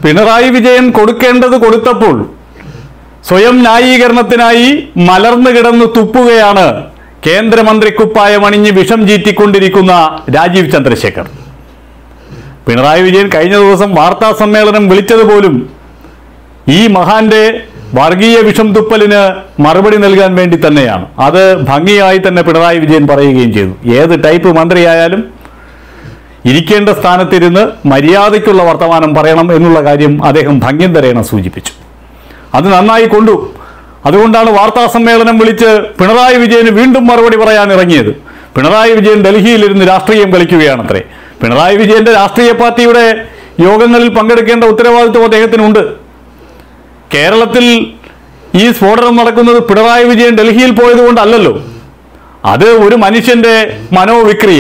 പിണറായി വിജയൻ കൊടുക്കേണ്ടത് കൊടുത്തപ്പോൾ സ്വയം ന്യായീകരണത്തിനായി മലർന്നു കിടന്ന് തുപ്പുകയാണ് കേന്ദ്രമന്ത്രി കുപ്പായം അണിഞ്ഞ് വിഷം ചീറ്റിക്കൊണ്ടിരിക്കുന്ന രാജീവ് ചന്ദ്രശേഖർ. പിണറായി വിജയൻ കഴിഞ്ഞ ദിവസം വാർത്താ സമ്മേളനം വിളിച്ചതുപോലും ഈ മഹാന്റെ വർഗീയ വിഷം തുപ്പലിന് മറുപടി നൽകാൻ വേണ്ടി തന്നെയാണ്. അത് ഭംഗിയായി തന്നെ പിണറായി വിജയൻ പറയുകയും ചെയ്തു. ഏത് ടൈപ്പ് മന്ത്രിയായാലും ഇരിക്കേണ്ട സ്ഥാനത്തിരുന്ന് മര്യാദയ്ക്കുള്ള വർത്തമാനം പറയണം എന്നുള്ള കാര്യം അദ്ദേഹം ഭംഗ്യം തരേണ സൂചിപ്പിച്ചു. അത് നന്നായി കൊണ്ടു. അതുകൊണ്ടാണ് വാർത്താ സമ്മേളനം വിളിച്ച് പിണറായി വിജയന് വീണ്ടും മറുപടി പറയാൻ ഇറങ്ങിയത്. പിണറായി വിജയൻ ഡൽഹിയിലിരുന്ന് രാഷ്ട്രീയം കളിക്കുകയാണത്രേ. പിണറായി വിജയന്റെ രാഷ്ട്രീയ പാർട്ടിയുടെ യോഗങ്ങളിൽ പങ്കെടുക്കേണ്ട ഉത്തരവാദിത്വം അദ്ദേഹത്തിനുണ്ട്. കേരളത്തിൽ ഈ സ്ഫോടനം നടക്കുന്നത് പിണറായി വിജയൻ ഡൽഹിയിൽ പോയതുകൊണ്ടല്ലല്ലോ. അത് ഒരു മനുഷ്യന്റെ മനോവിക്രിയ.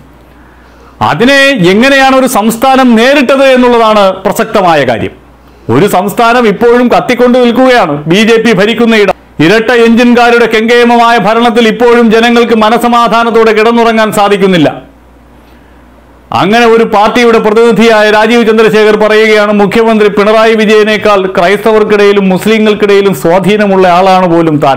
അതിനെ എങ്ങനെയാണ് ഒരു സംസ്ഥാനം നേരിട്ടത് എന്നുള്ളതാണ് പ്രസക്തമായ കാര്യം. ഒരു സംസ്ഥാനം ഇപ്പോഴും കത്തിക്കൊണ്ട് നിൽക്കുകയാണ്. BJP ഭരിക്കുന്ന ഇടം. ഇരട്ട എഞ്ചിൻകാരുടെ കെങ്കേമമായ ഭരണത്തിൽ ഇപ്പോഴും ജനങ്ങൾക്ക് മനസമാധാനത്തോടെ കിടന്നുറങ്ങാൻ സാധിക്കുന്നില്ല. അങ്ങനെ ഒരു പാർട്ടിയുടെ പ്രതിനിധിയായ രാജീവ് ചന്ദ്രശേഖർ പറയുകയാണ്, മുഖ്യമന്ത്രി പിണറായി വിജയനേക്കാൾ ക്രൈസ്തവർക്കിടയിലും മുസ്ലിങ്ങൾക്കിടയിലും സ്വാധീനമുള്ള ആളാണ് പോലും താൻ.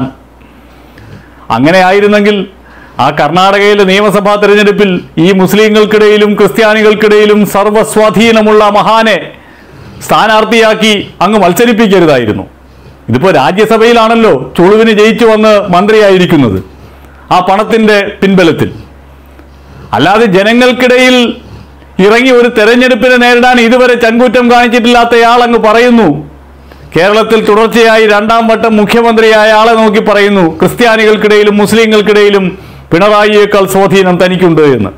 അങ്ങനെ ആയിരുന്നെങ്കിൽ ആ കർണാടകയിലെ നിയമസഭാ തെരഞ്ഞെടുപ്പിൽ ഈ മുസ്ലിങ്ങൾക്കിടയിലും ക്രിസ്ത്യാനികൾക്കിടയിലും സർവ്വസ്വാധീനമുള്ള മഹാനെ സ്ഥാനാർത്ഥിയാക്കി അങ്ങ് മത്സരിപ്പിക്കരുതായിരുന്നു. ഇതിപ്പോൾ രാജ്യസഭയിലാണല്ലോ ചുളുവിന് ജയിച്ചു വന്ന് മന്ത്രിയായിരിക്കുന്നത്, ആ പണത്തിന്റെ പിൻബലത്തിൽ. അല്ലാതെ ജനങ്ങൾക്കിടയിൽ ഇറങ്ങി ഒരു തെരഞ്ഞെടുപ്പിനെ നേരിടാൻ ഇതുവരെ ചങ്കൂറ്റം കാണിച്ചിട്ടില്ലാത്തയാൾ അങ്ങ് പറയുന്നു, കേരളത്തിൽ തുടർച്ചയായി 2ാം വട്ടം മുഖ്യമന്ത്രിയായ ആളെ നോക്കി പറയുന്നു, ക്രിസ്ത്യാനികൾക്കിടയിലും മുസ്ലിങ്ങൾക്കിടയിലും പിണറായിയേക്കാൾ സ്വാധീനം തനിക്കുണ്ട് എന്ന്.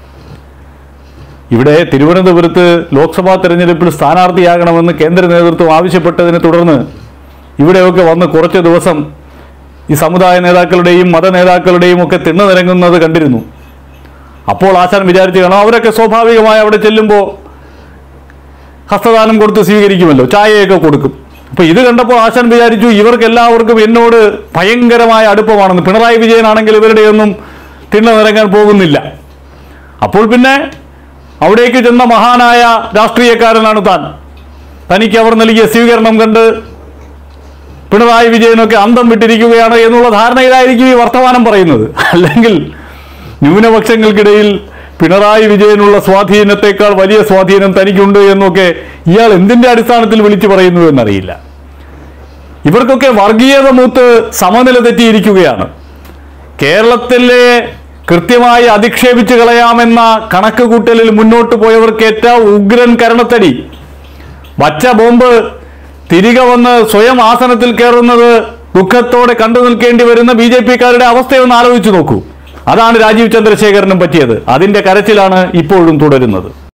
ഇവിടെ തിരുവനന്തപുരത്ത് ലോക്സഭാ തെരഞ്ഞെടുപ്പിൽ സ്ഥാനാർത്ഥിയാകണമെന്ന് കേന്ദ്ര നേതൃത്വം ആവശ്യപ്പെട്ടതിനെ തുടർന്ന് ഇവിടെയൊക്കെ വന്ന് കുറച്ച് ദിവസം ഈ സമുദായ നേതാക്കളുടെയും മത നേതാക്കളുടെയും ഒക്കെ തിണ്ണ നിരങ്ങുന്നത് കണ്ടിരുന്നു. അപ്പോൾ ആശാൻ വിചാരിച്ചു കാണാം, അവരൊക്കെ സ്വാഭാവികമായി അവിടെ ചെല്ലുമ്പോൾ ഹസ്തദാനം കൊടുത്ത് സ്വീകരിക്കുമല്ലോ, ചായയൊക്കെ കൊടുക്കും. അപ്പോൾ ഇത് കണ്ടപ്പോൾ ആശാൻ വിചാരിച്ചു ഇവർക്കെല്ലാവർക്കും എന്നോട് ഭയങ്കരമായ അടുപ്പമാണെന്ന്. പിണറായി വിജയനാണെങ്കിൽ ഇവരുടെയൊന്നും തിണ്ണ നിരങ്ങാൻ പോകുന്നില്ല. അപ്പോൾ പിന്നെ അവിടേക്ക് ചെന്ന മഹാനായ രാഷ്ട്രീയക്കാരനാണ് താൻ. തനിക്ക് അവർ നൽകിയ സ്വീകരണം കണ്ട് പിണറായി വിജയനൊക്കെ അന്തം വിട്ടിരിക്കുകയാണ് എന്നുള്ള ധാരണയിലായിരിക്കും ഈ വർത്തമാനം പറയുന്നത്. അല്ലെങ്കിൽ ന്യൂനപക്ഷങ്ങൾക്കിടയിൽ പിണറായി വിജയനുള്ള സ്വാധീനത്തെക്കാൾ വലിയ സ്വാധീനം തനിക്കുണ്ട് എന്നൊക്കെ ഇയാൾ എന്തിന്റെ അടിസ്ഥാനത്തിൽ വിളിച്ചു പറയുന്നു എന്നറിയില്ല. ഇവർക്കൊക്കെ വർഗീയത മൂത്ത് സമനില തെറ്റിയിരിക്കുകയാണ്. കേരളത്തിലെ കൃത്യമായി അധിക്ഷേപിച്ച് കളയാമെന്ന കണക്ക് കൂട്ടലിൽ മുന്നോട്ട് പോയവർക്ക് ഏറ്റവും ഉഗ്രൻ കരണത്തടി. വച്ച ബോംബ് തിരികെ വന്ന് സ്വയം ആസനത്തിൽ കയറുന്നത് ദുഃഖത്തോടെ കണ്ടു നിൽക്കേണ്ടി വരുന്ന BJP-കാരുടെ അവസ്ഥയൊന്ന് ആലോചിച്ചു നോക്കൂ. അതാണ് രാജീവ് ചന്ദ്രശേഖരനും പറ്റിയത്. അതിന്റെ കരച്ചിലാണ് ഇപ്പോഴും തുടരുന്നത്.